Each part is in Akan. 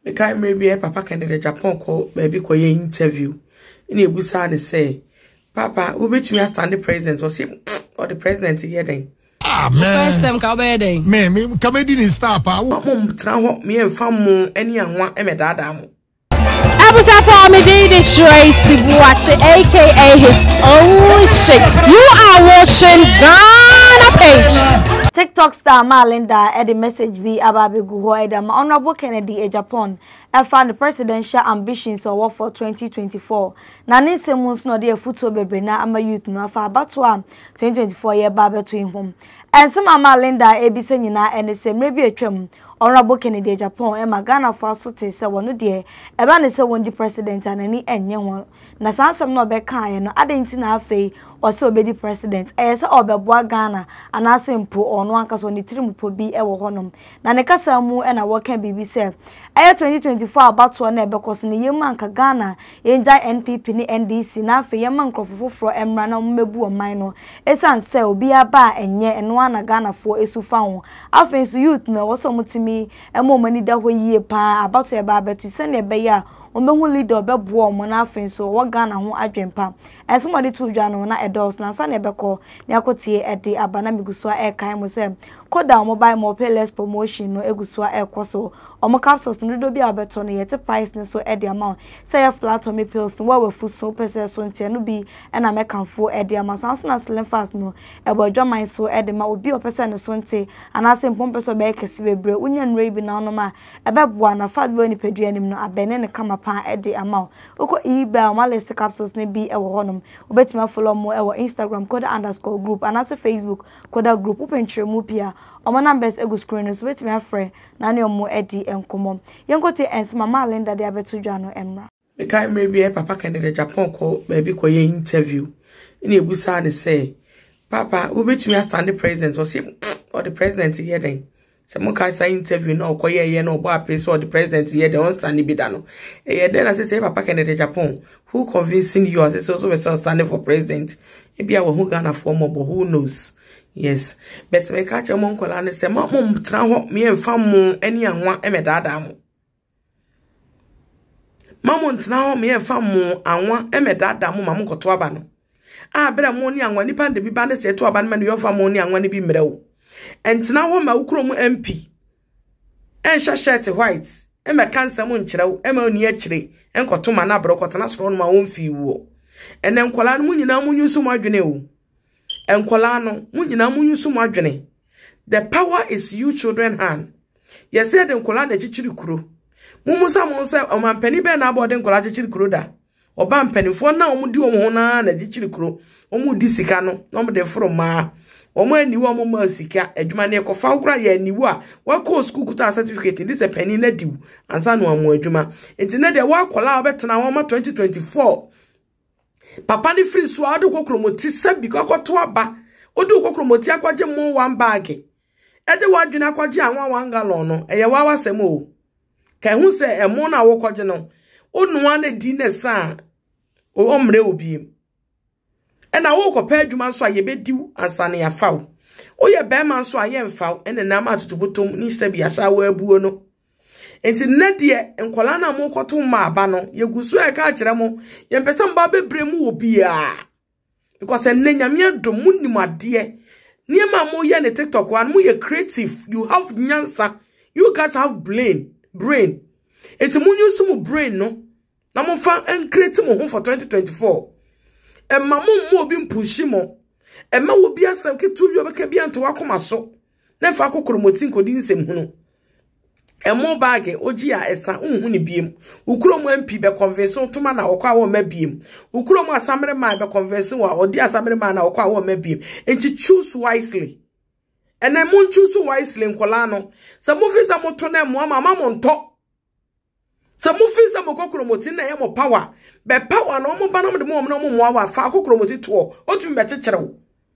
Because maybe Papa Kennedy Agyapong ko baby ko ye interview. In a busa and say, Papa, who bet me stand the president or the president here then? Ah man. First time kabede. Me comedy ni star pa. Mom traho me and famu any and one dada mo. Abusa for me Didi Tracy Buachi, aka his own chick. You are watching Ghana Page. TikTok star Malinda the message be about the Honorable Kennedy Agyapong found the presidential ambitions or for 2024. Nani Simmons no dear foot bebre na ama youth no for about 2024 year barber to him. And some Malinda ebise nyina and the same maybe a trim Honorable Kennedy Agyapong and Ghana for so te say one dear eba ne say one the president and any enye one na sansam no be kan no adenti na afei or so be the president say obeboa Ghana and asempo ono anka so ne tirimpo bi e wo honom na ne kasa mu e na wo kan bibi say 2024 about one e be koso ne yem anka Ghana enja NPP ni NDC na afei yem ankrofofo fro emra na mmebu oman no esan say obi aba enye eno ana Ghana fo esufa ho afei so youth no wo so mutimi emo mani da ho yie pa about e ba betu se ne be ya ombehu leader obebo omo na afei so wo Ghana ho adwempa and somebody to dwa no na edos na sa ne beko ne akotie ede abana miguso a kan mo se koda mobile mo pay less promotion no eguso a ekoso omo capsules no do bi abeto no yete price ne so ede amount say ya flat me pills no we fu so pese so ntia no bi e na mekanfo ede amount so na slim fast no ebo dwaman so ede ma obi opese ne so ntie anase mpompe so be kesi bebre unya nre bi na no ma ebeboa na fast bo ni pedua nim no abene ne kama pa ede amount uko eba ma list capsules ne bi e wo honom obetima follow mo e wo Instagram _group and as Facebook koda group open mu pia omo numbers egu screen so betima afre na ne omo edi enkomo yenkote ensma Malinda de abeto dwa no emra Because maybe Papa Kennedy Agyapong ko baby ko ye interview in a busa and say, Papa, who bet me stand the president or the president here then? Some can say interview no ko ye no boy place or the president here the stand be dano. Then I say Papa Kennedy Agyapong, who convincing you as also we standing for president? Maybe I will who Ghana for more, but who knows? Yes, but me catch a monk and say, Mom, traho me and famu any and one dada mo. Mamon traho me and famu and one dada mo mamu ko to abano. Ah, better money and one nipan de bi bande say to aban man your family and one be mrew. And now ma ukro mu MP. En shirt white. E me cancer mu nkyerɛw, e ma oni akyire. En kɔtoma na bro kɔtana soro no ma won fi wo. En enkola no mu nyina mu nyusu mu adwene o. Enkola no mu nyina mu nyusu mu adwene. The power is you children hand. Yes said enkola na chichiri kuro. Mu musa mo se o mampani be na abode enkola chichiri kuro da. Oba mpanifo na omu di omu ho na chichiri kuro. Omu di sika no, no mo de foro ma. Omo aniwo omo ma sika adwuma ne kofa nkura ya aniwo a wa call school kuta certificate this a penny na diwu ansa no amu adwuma enti na de wa kola obetena ho ma 2024 papa ni free so adu kokromoti sabi kokoto aba odu kokromoti akwaje mo one bag e de wa adwuna akwaje anwa 1 gallon no eye wa wasem o ka hu se emo na wo kwaje no onu ane di ne sa o omre obi ena wo kopa adwuma so ayebediw ansane ya faw oye be man so ayemfaw ene na ma tutubutom ni sabi asa wa abuo no enti nedie enkola na mo koto ma aba no yegusu e ka kire mo yempesa mba bebre mu obi a because enne nyame adom munim ade niema mo ye ne TikTok wan mo ye creative you have nyansa you guys have brain enti munyusu mu brain no na mo fa en create mo ho for 2024 Emma mo obi mpushi mo. Emma wo bi asem ke tu bi obeka bi anto wakoma so. Na fa kokromoti nkodi nsem hunu. Emo bag oji a esa unhu ni biem. Ukuro mo MP be convention tuma na okwa wo ma biem. Ukuro mo asamere man be convention wa odi asamere man na okwa wo ma biem. Enti choose wisely. Ene mo choose wisely nkola no. Sa mo visa mo to na mo ama mo nto. Sa mo visa mo kokromoti na ye mo power. Be power no mo ba no de mo wa fa kokromoti to o tumi be kyekyere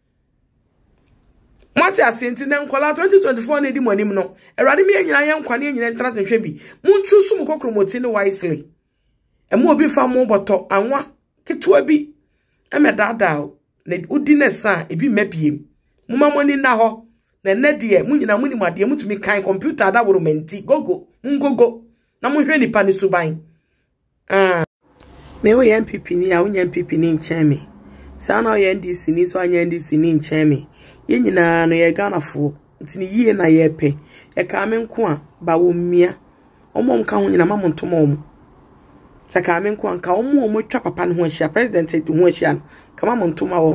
Mati asenti na nkola 2024 na di mo anim no erade me anyina ye nkwane anyina ntrantenhwe bi mu chusu mu kokromoti ne wisely e mo obi fa mo boto anwa ketwa bi e medada na udi ne sa e bi mabiem mu mamoni na ho na ne de mu nyina mu ni made mu tumi kan computer da woro menti gogo ngogo na mo hwe nipa ni suban me wo MPP ni a wo MPP ni nchen me sa na wo NDC ni so anya NDC ni nchen me ye nyina no ye Ghanafo ntini yie na ye pe e ka me nko a ba wo mia omom ka ho nyina ma montom omo sa ka me nko a ka omo twa papa no ho ahia president ho ahia no ka ma montom a wo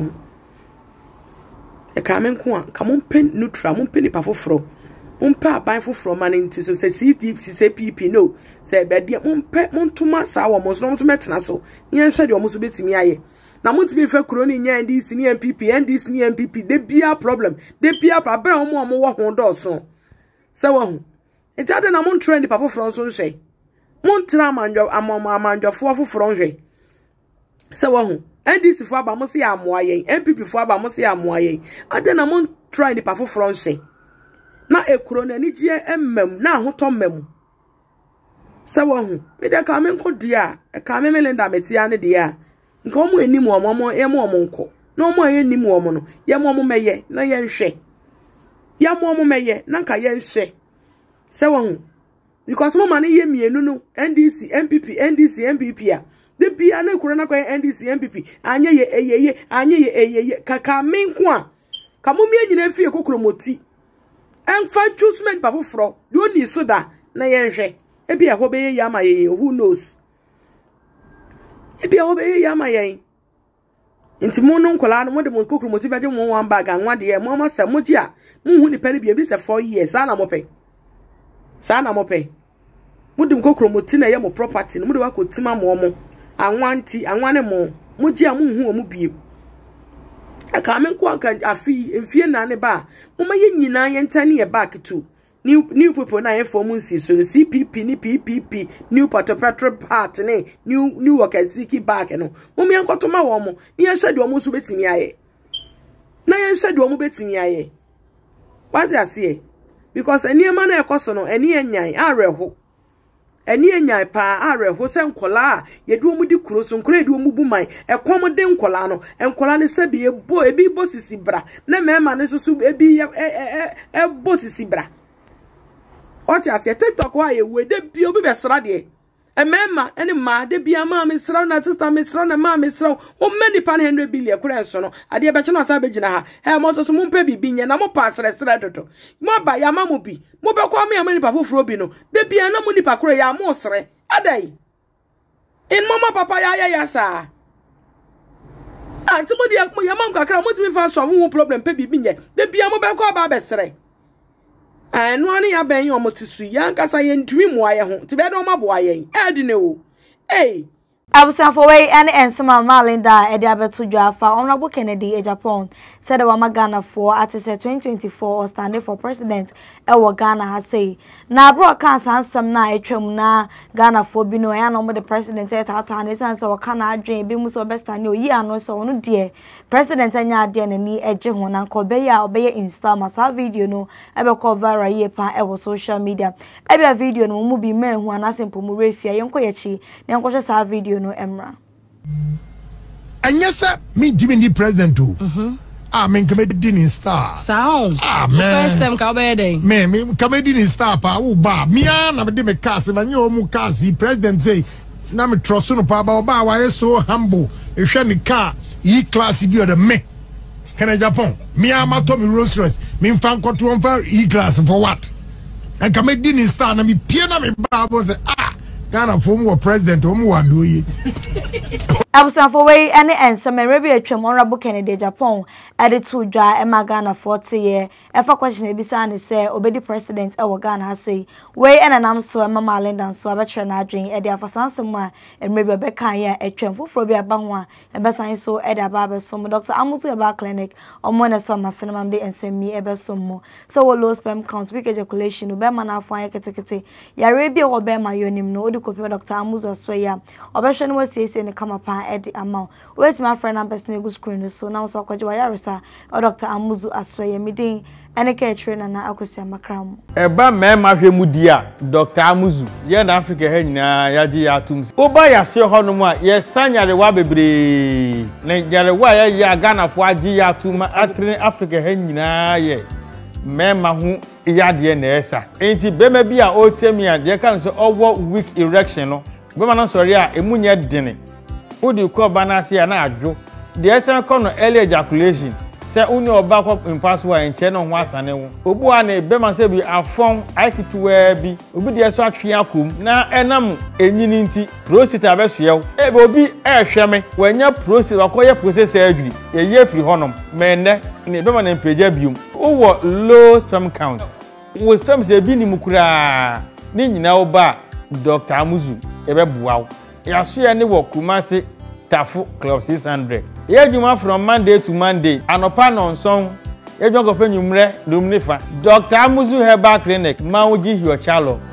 e ka me nko a ka mo pen neutral mo pen nipa foforo Mumpa aban foforo mane nti so se CP no se bede mumpe montuma sa wo mo so metena so yen hwe de wo so betimi aye na montimi fa kuro ni nya NDC ni MPP de bia problem de bia abra wo wo ho do so se wo hu enti ade na mon trend pa foforo so nhwe montra amanjo foforo nhwe se wo hu NDC fo aba mo se ya amoa yen MPP fo aba mo se ya amoa yen ade na mon trend pa foforo nhwe na ekuro na nigye emmem na ahoto mmem se wo hu me de ka me nko dia e ka me Melinda metia ne dia nka omo enim omo ye mo nko na omo ye enim omo no ye mo meye na ye nhwe ye mo meye na nka ye nhwe se wo hu because mo man ye mienu no NDC MPP a de bia na ekuro na kwa NDC MPP anye ye eyeye kaka me nko a ka mo mi nyina fie kokromoti enfa choosement pa foforo de oni so da na ye hwe e bia ho be ye ama ye who knows e bia ho be ye ama ye nti mo no nkola no mo de mo kokro mo ti beje mo one bag anwa de mo ma sa mo ji a mo hu ni pele bia bi se 4 years sa na mo pe mo de mo kokro mo ti na ye mo property no mo de wa ko tima mo anwa ne mo ji a mo hu o mo biem aka me nko aka afi enfie na ne ba mama ye nyina ye ntane ye back to new people na ye form nsi so CPP ni PPP new patopatro part ne new wakaziki back no mama ye nkoto ma wo mo ni ye hwede wo mo so betimi aye na ye hwede wo mo betimi aye wazi ase because eni ma na ekoso no eni enyan areho eni enyan pa areho se nkola yedu omu di kuro so nkora yedu omu buman ekom de nkola no nkola ne se bi ebi bo sisi bra na mema ne so ebi bo sisi bra oti ase TikTok wa ye we de bi obi be sra de mema ene ma de bi ama me sra na sister me sra na ma me sra o many pan 100 billion kura so no ade be chena sa be gina ha he mo so mo mpa bibi nya na mo pa sra dodo mo ba ya ma mo bi mo be kwa me amani pa foforo bi no de bi na mo ni pa kura ya mo sre adai in mama papa ya sa anti mo dia mo ya mam kakra mo ti me fa so wo problem pa bibi nya de bi mo be kwa ba be sre no ani ya ben yo motisu ya nkasa ye ntwi mo aye ho ti be do ma bo aye edi ne o Abusanfo wey and ensema Malinda edi abetu dwafa Honorable Kennedy Agyapong said that Ghana for at 2024 standing for president ewo Ghana has say na broadcast ansem na etwam na Ghana for bi no ya no the president eta ne sense wo kana adwen bi mu so best ane oyi ano so no de president anya ade na ni eje ho na nkobe ya obeye insta masa video no ebe cover ye pa ewo social media ebe video no mu bi men hu anasempo mu refia ye nko ye chi ne nko sa video no emra anyesa me dimi president o men comedy in star sound man first time ka be dey me comedy in star pa wo ba me na me de me cast ma nyo mu cast president say na me trust no pa ba wa so humble e hwe ni car e class bi o de me Kennedy Agyapong me ama to me Rolls Royce me mfa nkoto mfa e class for what and comedy in star na me pie na me ba bo say Ghana former president omu wadoye Abusanfo wey ene ensem rebi atwam Honorable Kennedy Agyapong ade to dwa ema Ghana 40 year efa question ebisa ne se obedi president ewo Ghana ha say wey ene nam so ema Malinda so abetwe na adwen ede afasansem a emrebi obekan ya atwam foforo bi aba ho a ebesan so ede aba abesom Dr. Amutu Eba Clinic omo ne so masenam de ensemi ebesom mo so wo low sperm count weak ejaculation obema na afan ya ketekete ya rebi o obema yonim no kopi Dr. Amuzu Asweya obehwe no wasiese ne kamapa edi amount wait my friend and person go screen so now so kwaje wayaresa Dr. Amuzu Asweya midin ene ka trainer na akosia makram eba mema hwe mudia Dr. Amuzu ye na Africa ha nyina yaji ya atum oba ya hye ho no mu a ye sanyare wa bebre na yare wa ya Ghana fo aji ya atum atrene Africa ha nyina ye mema hu yade na esa enti bema bi a o temi a de kan so owo weak erection no bema no sori a emunye dene odi ko banase ya na adwo de esa ko no early ejaculation se uni oba ko impasse wa enche no ho asane wo obu a na bema se bi afon aikituwa bi obi de so atwe akom na enam enyini nti prostate abesoye ebe obi ehweme wanya prostate wakoye process adwiri eye firi honom menne ne bema na mpeja biom wo low sperm count wo sperm se bi ni mukura ni nyina oba Dr. Amuzu ebe buawo yaso ye ne wo Kumasi Tafu Club 600 ye juma from Monday to Monday anopa nonson ye jwa go fe nwumre domnifa Dr. Amuzu Herbal Clinic Mawuji Hiochalo